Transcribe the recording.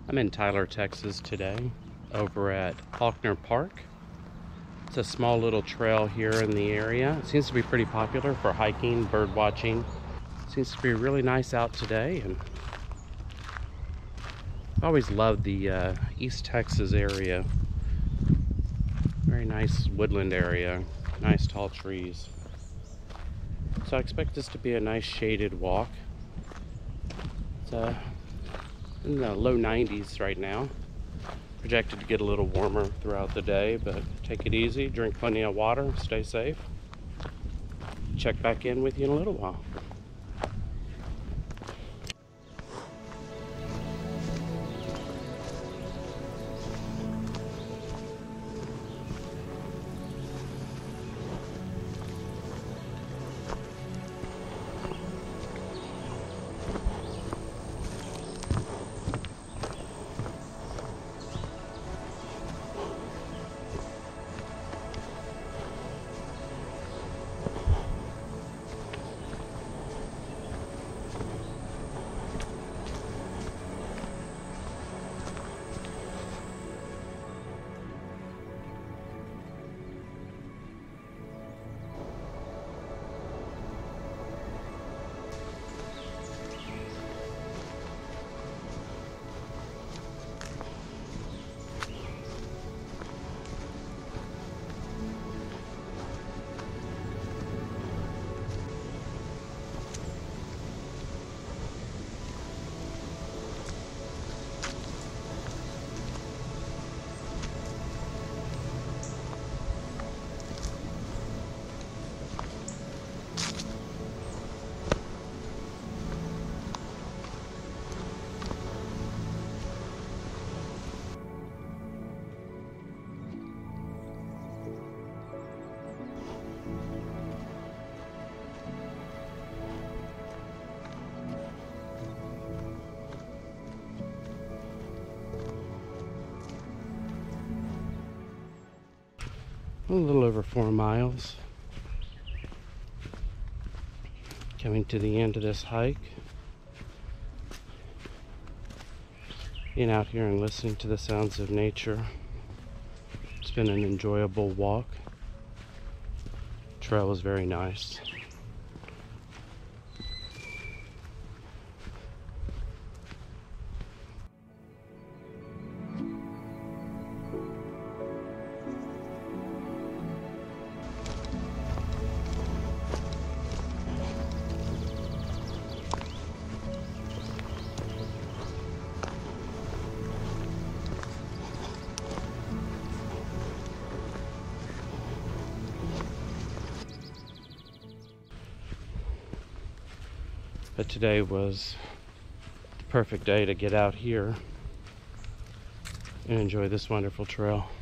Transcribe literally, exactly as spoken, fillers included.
I'm in Tyler, Texas today, over at Faulkner Park. It's a small little trail here in the area. It seems to be pretty popular for hiking, bird watching. Seems to be really nice out today, and I've always loved the uh, East Texas area. Very nice woodland area, nice tall trees. So I expect this to be a nice shaded walk. It's uh, in the low nineties right now. Projected to get a little warmer throughout the day, but take it easy, drink plenty of water, stay safe. Check back in with you in a little while. A little over four miles. Coming to the end of this hike. Being out here and listening to the sounds of nature. It's been an enjoyable walk. Trail was very nice. But today was the perfect day to get out here and enjoy this wonderful trail.